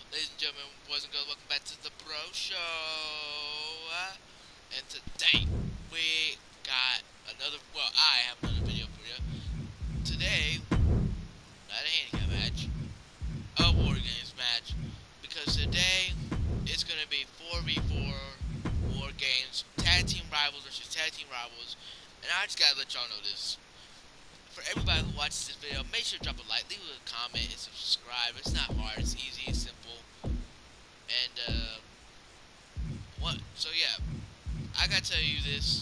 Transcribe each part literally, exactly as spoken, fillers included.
Ladies and gentlemen, boys and girls, welcome back to the Bro Show. And today, we got another, well, I have another video for you. Today, not a handicap match, a War Games match. Because today, it's going to be four v four War Games, Tag Team Rivals versus Tag Team Rivals. And I just got to let y'all know this. For everybody who watches this video, make sure to drop a like, leave a comment, and subscribe. It's not hard, it's easy, it's simple. And, uh, what, so yeah, I gotta tell you this,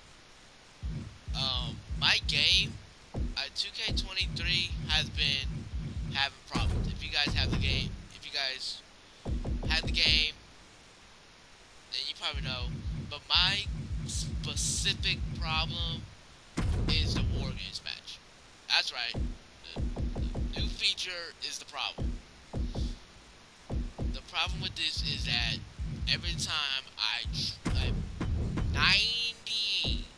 um, my game, uh, two K twenty-three has been having problems. If you guys have the game, if you guys have the game, then you probably know, but my specific problem is the War Games match. That's right, the, the new feature is the problem. The problem with this is that every time I, like, ninety,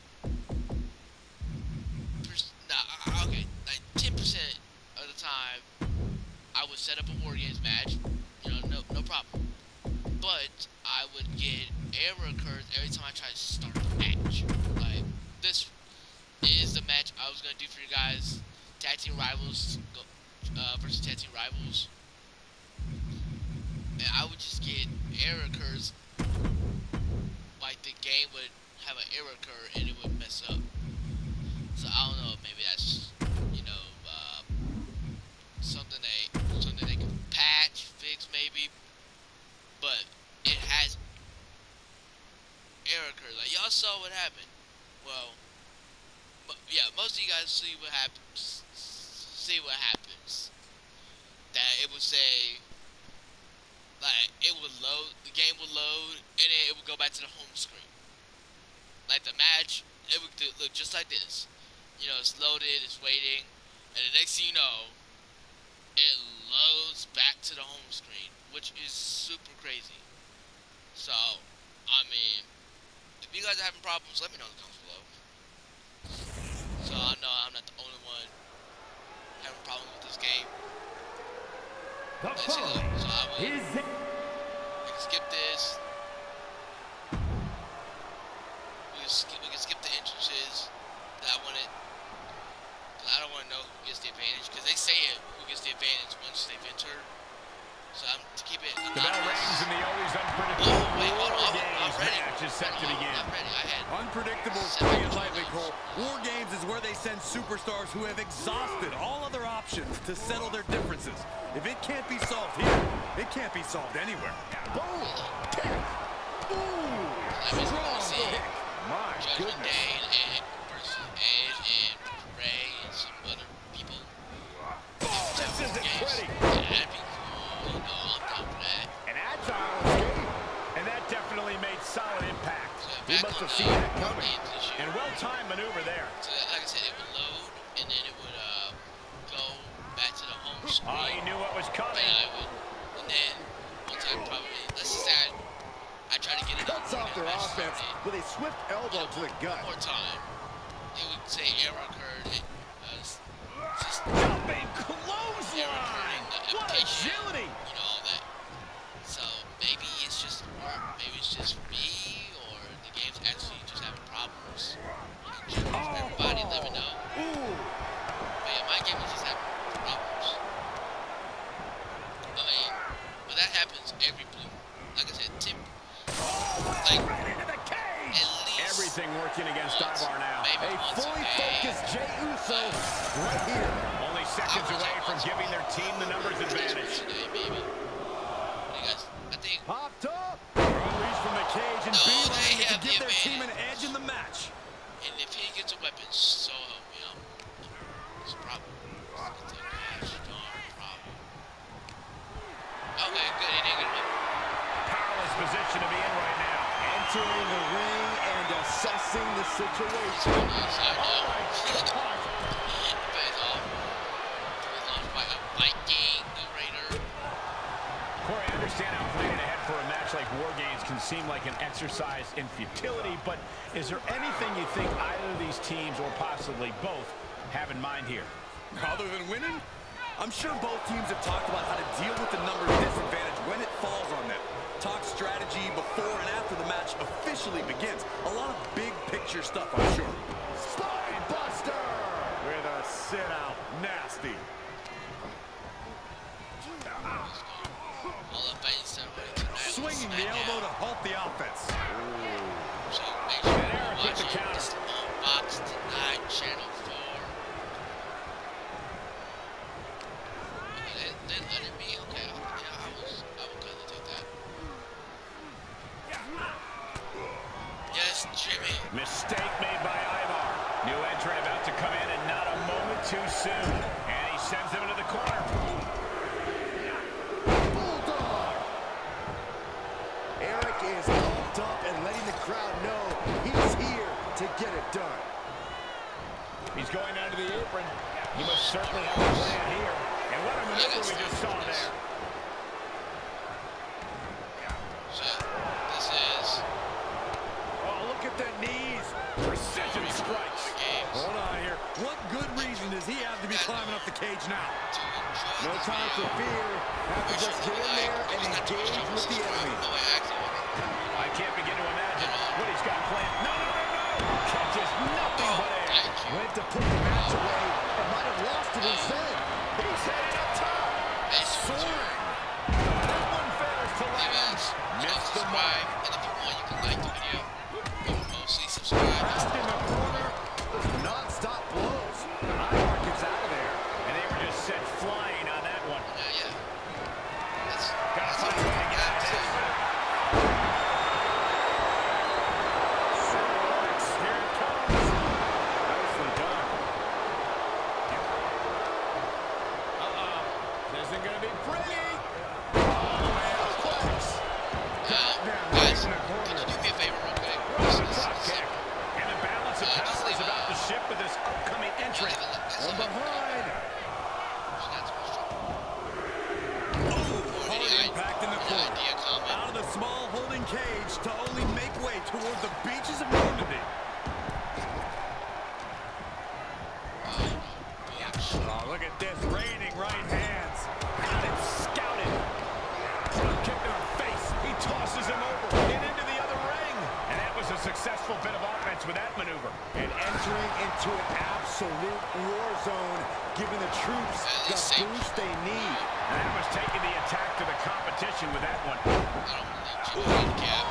nah, okay, like ten percent of the time, I would set up a War Games match, you know, no, no problem. But I would get error occurs every time I try to start the match. Like, this is the match I was gonna do for you guys, Tag Team Rivals uh, versus Tag Team Rivals. And I would just get error occurs, like the game would have an error occur and it would mess up. So I don't know, maybe that's, you know, uh, something they something they can patch, fix maybe. But it has error occurs. Like, y'all saw what happened. Well, yeah, most of you guys see what happens. See what happens. That it would say, like, it would load, the game would load, and then it would go back to the home screen. Like, the match, it would do, look just like this. You know, it's loaded, it's waiting, and the next thing you know, it loads back to the home screen, which is super crazy. So, I mean, if you guys are having problems, let me know in the comments below. So I know I'm not the only one having problems with this game. The Let's see, look, so I would, is I can skip this. We can skip, we can skip the entrances that I wanted. I don't want to know who gets the advantage, because they say it, who gets the advantage once they've entered. So I'm to keep it anonymous. the bell rings and the always unpredictable Oh, wait, hold on, War I'm, I'm Games ready. match is set Hold to on, begin. I'm ready. I had Unpredictable, seven free and lightly, tornadoes. Cole. War Games is where they send superstars who have exhausted all other options to settle their differences. If it can't be solved here, it can't be solved anywhere. Boom! Kick! Ooh! That means we're gonna see Strong kick. My Judgment goodness. Day and versus Edge and Ray and some other people. Oh, this isn't pretty. Yeah, that'd be cool. You know, I'm down for that. An agile escape, and that definitely made solid impact. So He back must on have the seen that War coming. Games issue. And well-timed maneuver there. So that, like I said, it would load and then it would uh go back to the home screen. Oh, he knew what was coming. And I would, and then once I probably, let's just say I, I try to get it Cuts up off their match offense started. with a swift elbow to the gut. One more time, it would say error occurred. It, uh, just Jumping error clothesline. occurring, the What application, agility. you know, all that. So maybe it's just, or maybe it's just me, or the game's actually just having problems. Everybody, let me know. Ooh. But yeah, my game is just having problems. I mean, but that happens every blue. Like I said, tip. Like, Right into the cage. at least Everything working against once, Ivar now. maybe A once fully a game. focused Jey Uso right here. Only seconds I was away like from once giving a their month. team the numbers At least advantage. once a day, maybe. What do you guys, I think, Popped up. Released from the cage and No, beeline they to have give the their team an advantage. edge in the match. and if he gets a weapon, so help me, um, it's a problem. It's a gosh darn problem. Okay, good, he didn't get a weapon. Powerless position to be in right now. Entering the ring and assessing the situation. Yes, I know. Depends on, depends on fight, a Viking, the Raider. Corey, I understand how planning ahead for a match like War Games can seem like an exercise in futility, but is there anything you think either of these teams, or possibly both, have in mind here? Other than winning, I'm sure both teams have talked about how to deal with the numbers disadvantage when match officially begins. A lot of big picture stuff, I'm sure. Spine buster with a sit out. Nasty. Swinging the elbow to halt the offense. So make sure you're watching this on Fox tonight, Channel four. Okay, they, they letting me. Okay, yeah, I was, I would kind of take that. Yes, Jimmy. Mistake made by Ivar. New entrant about to come in, and not a moment too soon. And he sends him into the corner. Eric is pumped up and letting the crowd know he's here to get it done. He's going down to the apron. He must certainly have a plan here. And what a maneuver we just saw there. So, this is... Oh, look at the knees. Precision strikes. Hold on here. What good reason does he have to be climbing up the cage now? No time for fear. Have to just get in there and engage with the enemy. I can't begin to imagine what he's got planned. No, no, no, no! Catches nothing but air. Went to put the match away and might have lost it instead. He's headed up top. Soaring. That one fails to land. Missed the mark. And if you want, you can like the video. But mostly subscribe. In the corner. Non-stop blows. Ivar gets out of there. And they were just sent flying on that one. Yeah, yeah. That's, Got that's to find a way to get out of this. Here it comes. Nicely done. Uh-oh. This isn't going to be pretty. Now, guys, can you do me a favor real quick? This is Drop kick. And the balance of Uh, power just is leave, about uh, to shift with this upcoming entrant. From behind. Hard impact in the corner. Idea comment. Out of the small holding cage to only make way toward the beaches of Normandy. Oh, look at this. Raining right hands. Got it scouted. Front kick to the face. He tosses him over and into the other ring. And that was a successful bit of offense with that maneuver. And entering into an absolute war zone, giving the troops the boost they need. And that was taking the attack to the competition with that one. I don't believe you need cap.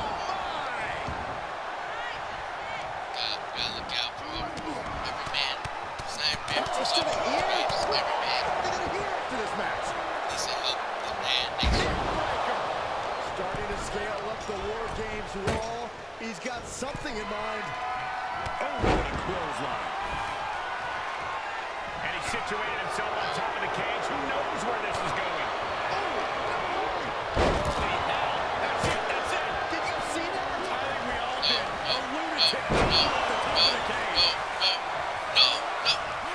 Gotta, gotta look out for every man. It's not every man. Oh, It's still every here? man. It's every man. They're going to hear after this match. He said, look, the man next to him. Starting to scale up the War Games wall. He's got something in mind. Oh, what a clothesline. And he situated himself on top of the cage. Who knows where this is going? Holy hell. That's it. That's it. Did you see that? I think we all did. No, A lunatic no, off the top no, of the cage. no, no, no.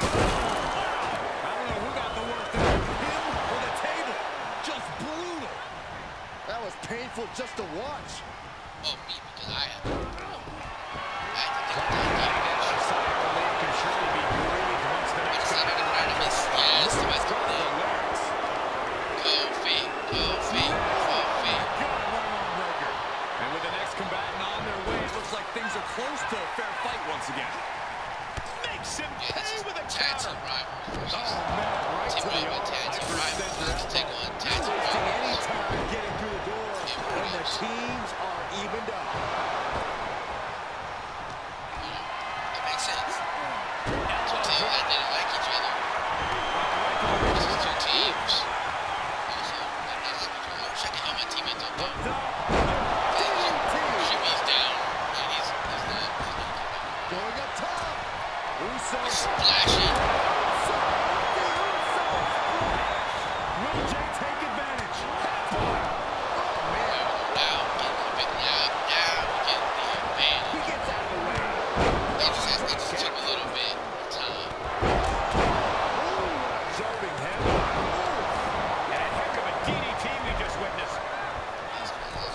I don't know who got the worst of it, him or the table. Just brutal. That was painful just to watch. Oh, me, because I have. I have to think A sigh of relief can surely be breathed once the next about it. Anonymous, yes, the rest of the lyrics. Kofi, Kofi, Kofi. God, what an arm breaker. And with the next combatant on their way, it looks like things are close to a fair fight once again. Makes him Yeah, this pay is with a tag counter. team rivals versus Oh, man, right to Team the Raven arm. tag team rivals to take on tag team Wasting any rivals. time getting through the door when the teams are evened up. That makes sense. Two teams that didn't like each other. This is two teams. Also, that makes sense. Oh, check it out, my teammate don't know. Jimmy's down, and he's, he's not. He's not Going up top. Uso. splashing. Will Jay take advantage? Now, getting a bit loud. Now, we get the He advantage. gets out of the way. It just, has, it just took a little bit of time. Jumping head. And a heck of a D D T we just witnessed. That's, that's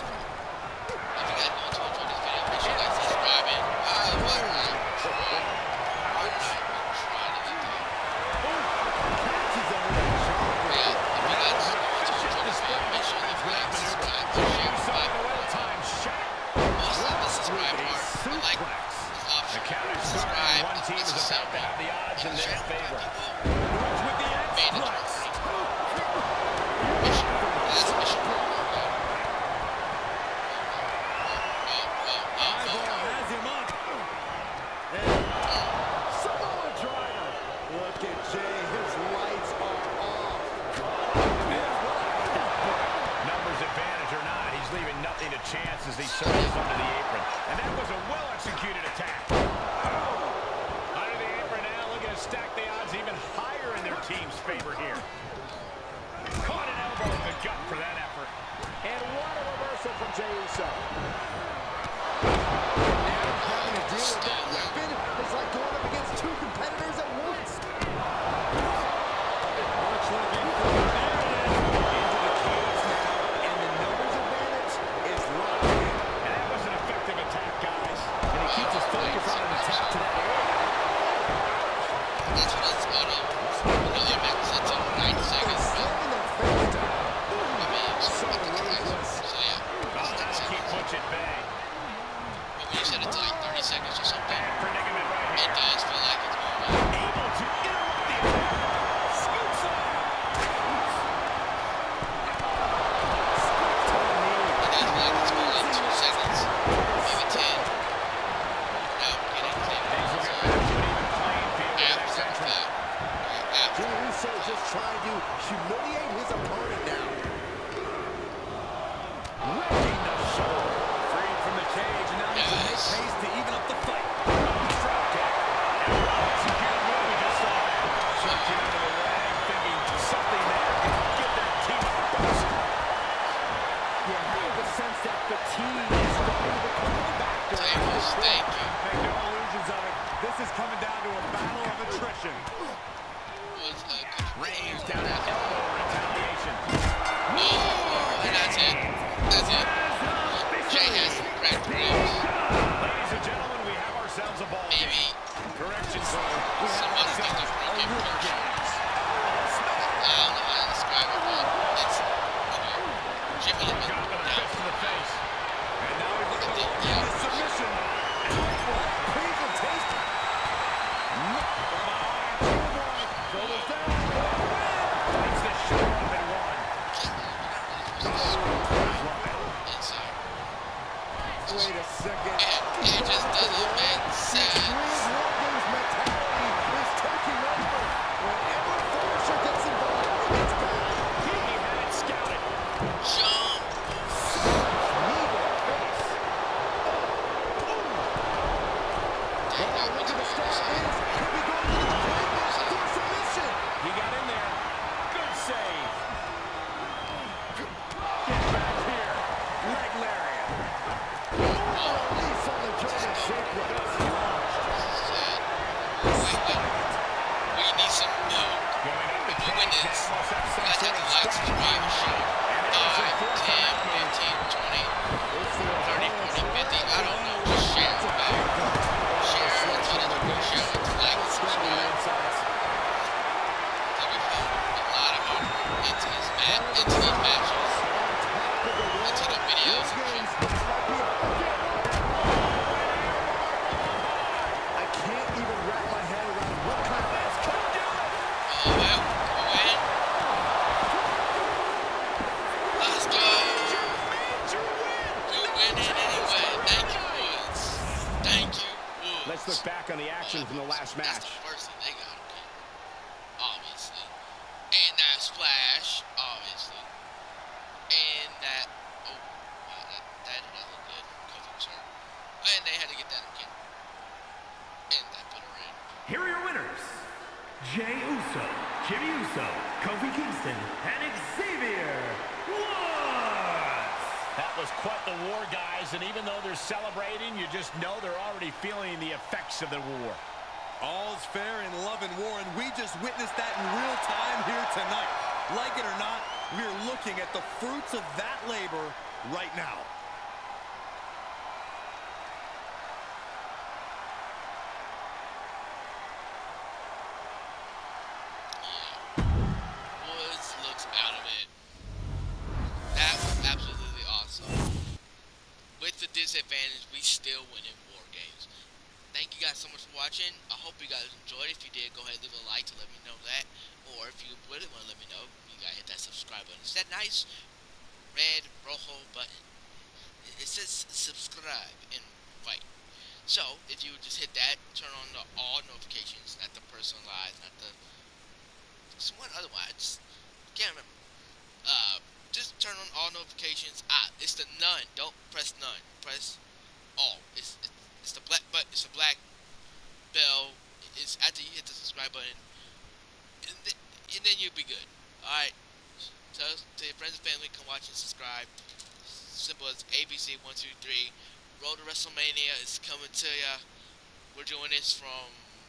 about to have the odds in their favor. Woods with the X-Flex. That's mission. Ivar has him up. Samoa driver. Look at Jay. His lights are off. Numbers advantage or not, he's leaving nothing to chance as he surges under the apron. And that was a well-executed attack. Under the apron now, looking to stack the odds even higher in their team's favor here. Caught an elbow in the gut for that effort. And what a reversal from Jey Uso. Now having to deal with that weapon is like going up against two competitors at once. Much like it goes there it is. Into the cage now, and the numbers advantage is locked in. And that was an effective attack, guys. And he keeps his focus on an attack to that area. That's what it's about. You know, back to ninety seconds. Slamming their face down. I mean, so, So so ruthless. yeah. Oh, that'll keep Butch at bay. But when you said it's like thirty seconds or something, Bad predicament right it here. does feel like it's moving. Able to interrupt the attack. Scoops up. It does feel like it's moving like two seconds, maybe ten. Without getting clean. Things will get back to an even playing field with After next the entrant. fact. Right after. Jey Uso is just trying to humiliate his opponent now. Wrecking the shoulder. Freed from the cage, and now needs to make Yes. pace to even up the fight. Drop kick. And well executed move, we just saw that. Jerking into the leg, thinking something there can get their team on a boost. You have the sense that fatigue is starting to become a factor. Tables, thank you. Make no illusions of it. This is coming down to a battle of attrition. Was a good Reigns down that elbow in retaliation. Oh, and that's it. That's it. Jay has cracked ribs. Ladies and gentlemen, we have ourselves a ball game. Maybe Correction, sir. We have somebody ourselves think of a broken war portion. games. I don't know how to describe it, but it's, you know, Jimmy has Got been with a down. fist to the face. And now he's looking to Yeah. land the submission. Please and taste. Shoulders down. It's the show up and one. Inside. Wait a second. And it just doesn't make sense. Extreme War Games mentality is taking over. Whenever Forrester gets involved, it's bad. He had it scouted. Jump. Knee to the face. Dang, that Look was at the start weird. is. Could be going to the appointment for a submission. He got in there. Good save. Get back here. Leg lariat. Release on the German shake. Sad. Wait, wait. We need some milk. Going up the We cage. win this. Must have some Let's sort have of the lights to strategy. drive a show. And there's a five, fourth ten, on that fifteen, twenty, thirty, forty, fifty. I don't know. Just share it, man. Share it until there's a big show. It's like, subscribe. So we put a lot of work into this mat, into these matches, into the videos. I can't even wrap my head around what kind of match could do it. Oh, well, we win. Let's go. We win it anyway. Thank you, Woods. Thank you, Woods. Let's look back on the action from the last That's match. the first thing they got, okay? Obviously. And that splash, obviously. And that, oh, wow, that, that did not look good. Kofi was hurt. And they had to get that again. And that put her in. Here are your winners, Jey Uso, Jimmy Uso, Kofi Kingston, and Xavier Woods. That was quite the war, guys, and even though they're celebrating, you just know they're already feeling the effects of the war. All's fair in love and war, and we just witnessed that in real time here tonight. Like it or not, we're looking at the fruits of that labor right now. Woods looks out of it. That was absolutely awesome. With the disadvantage, we still win in war games. thank you guys so much for watching. I hope you guys enjoyed. If you did, go ahead and leave a like to let me know that. Or if you really want to let me know, you gotta hit that subscribe button. It's that nice red rojo button. It says subscribe and white. So if you would just hit that, turn on the all notifications, not the personalized, not the someone otherwise. Can't remember. Uh, just turn on all notifications. Ah, it's the none. Don't press none. Press all. It's it's, it's the black but it's the black bell. It's after you hit the subscribe button, and, th and then you'll be good. All right. Tell, tell your friends and family, come watch and subscribe. Simple as A B C one two three. Road to WrestleMania is coming to ya. We're doing this from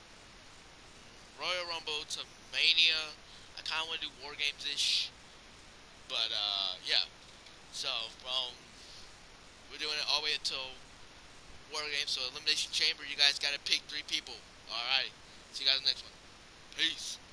Royal Rumble to Mania. I kind of want to do War Games-ish. But, uh, yeah. So, from, we're doing it all the way until War Games. So, Elimination Chamber, you guys got to pick three people. Alright. See you guys in the next one. Peace.